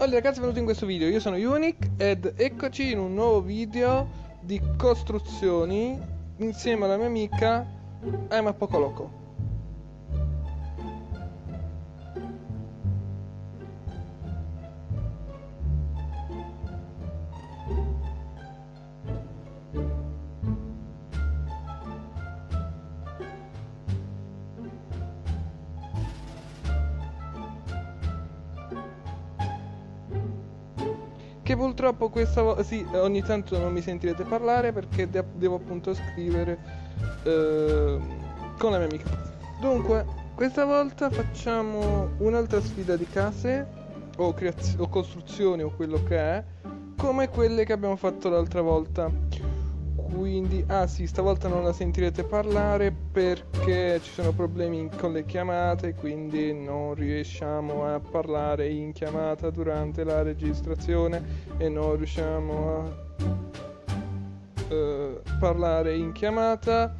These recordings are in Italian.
Allora ragazzi, benvenuti in questo video, io sono Unique ed eccoci in un nuovo video di costruzioni insieme alla mia amica Emma Poco Loco. Che purtroppo questa volta, sì, ogni tanto non mi sentirete parlare perché devo appunto scrivere con la mia amica. Dunque, questa volta facciamo un'altra sfida di case o costruzioni o quello che è, come quelle che abbiamo fatto l'altra volta. Quindi, sì, stavolta non la sentirete parlare perché ci sono problemi con le chiamate, quindi non riusciamo a parlare in chiamata durante la registrazione e non riusciamo a parlare in chiamata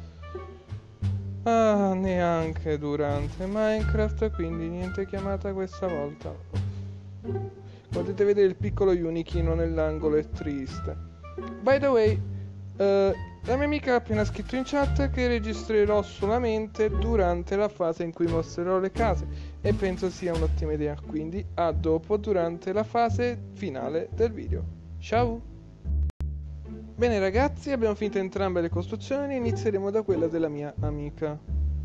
neanche durante Minecraft, quindi niente chiamata questa volta. Potete vedere il piccolo Unichino nell'angolo, è triste. By the way, la mia amica ha appena scritto in chat che registrerò solamente durante la fase in cui mostrerò le case e penso sia un'ottima idea, quindi a dopo durante la fase finale del video. Ciao! Bene ragazzi, abbiamo finito entrambe le costruzioni e inizieremo da quella della mia amica.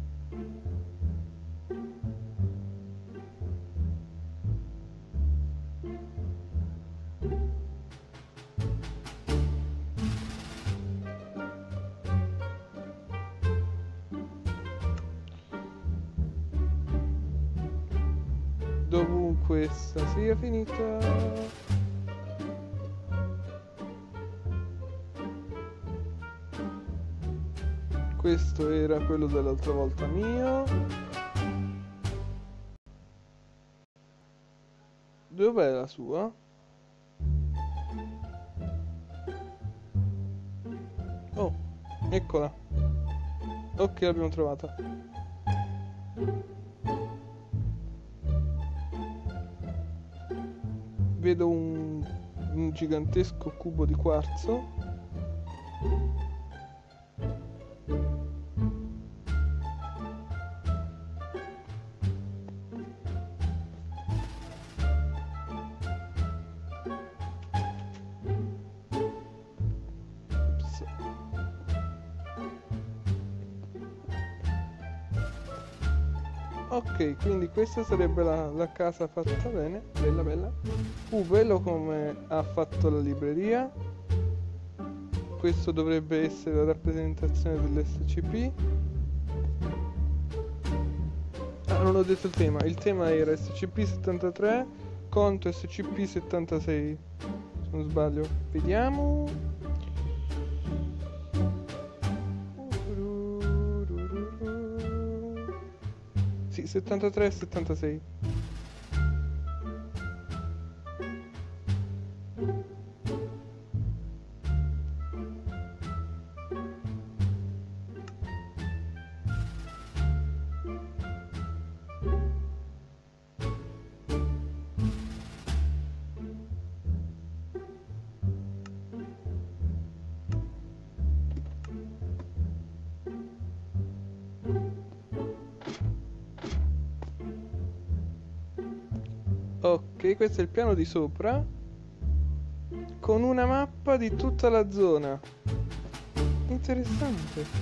Dovunque essa sia finita. Questo era quello dell'altra volta mio. Dov'è la sua? Oh, eccola. Ok, l'abbiamo trovata. Vedo un gigantesco cubo di quarzo. Ops. Ok, quindi questa sarebbe la casa fatta bene, bella bella. Bello come ha fatto la libreria. Questo dovrebbe essere la rappresentazione dell'SCP. Non ho detto il tema era SCP-73 contro SCP-76, se non sbaglio. Vediamo. Sì, 73 e 76. Ok, questo è il piano di sopra con una mappa di tutta la zona. Interessante.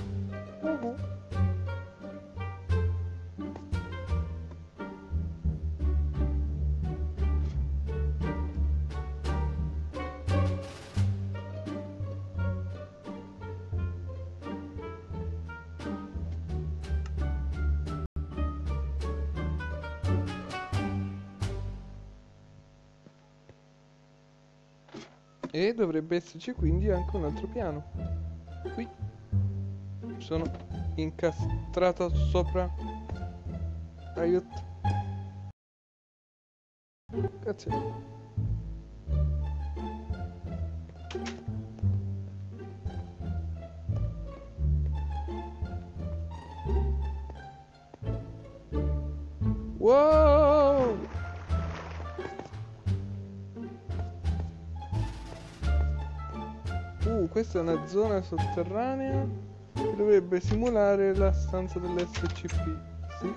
E dovrebbe esserci quindi anche un altro piano. Qui sono incastrato sopra. Aiuto. Grazie. Wow! questa è una zona sotterranea che dovrebbe simulare la stanza dell'SCP. Sì.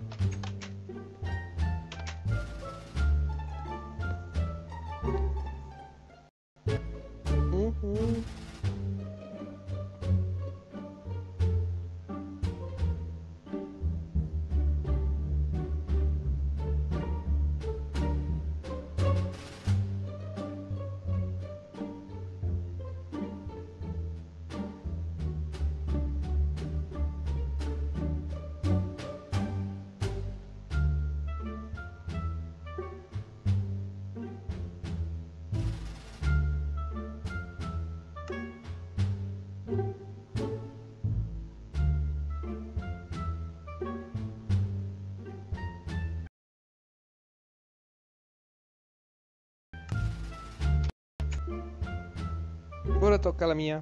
Ora tocca alla mia.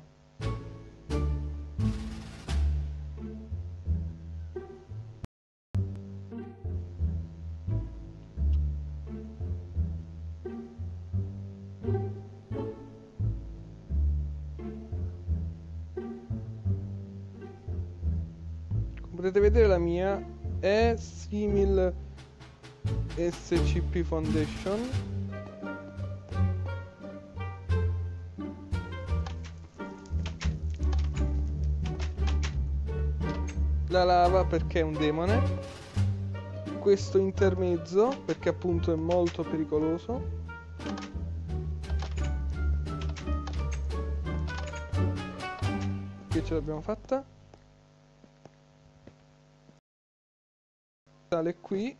Come potete vedere la mia è simil SCP Foundation. La lava perché è un demone, questo intermezzo perché appunto è molto pericoloso, che ce l'abbiamo fatta, sale qui,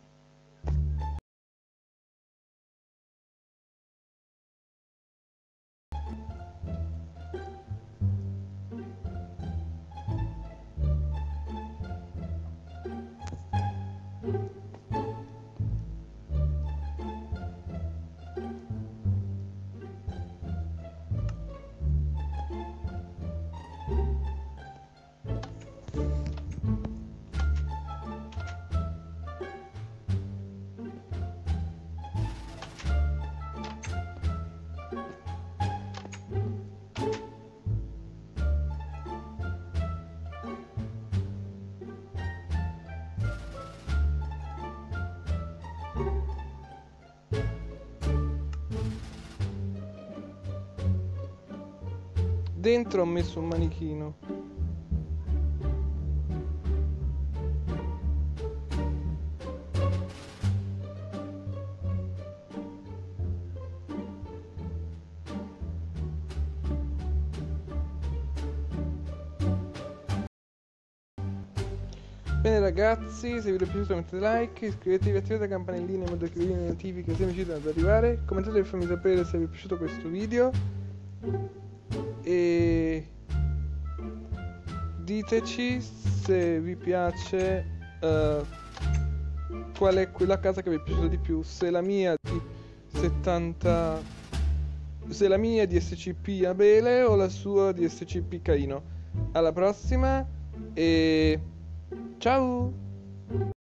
dentro ho messo un manichino. Bene ragazzi, se vi è piaciuto mettete like, iscrivetevi, attivate la campanellina in modo che vi vengano le notifiche se mi ci ad arrivare, commentate per farmi sapere se vi è piaciuto questo video e diteci se vi piace qual è quella casa che vi è piaciuta di più, se la mia di 70, se la mia di SCP Abele o la sua di SCP Caino. Alla prossima e ciao!